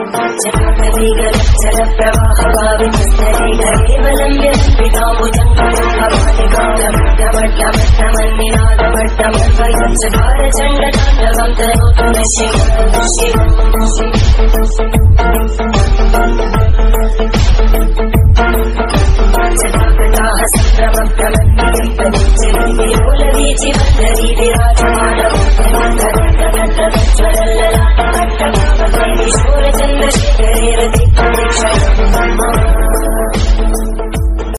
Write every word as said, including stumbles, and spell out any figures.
जल प्रवाह भावितस्तरे केवलं यस्पिताम्बुजङ्गमन्निनादमट्टमर्वयं चकारचण्डताण्डवं तनोतु न शिवं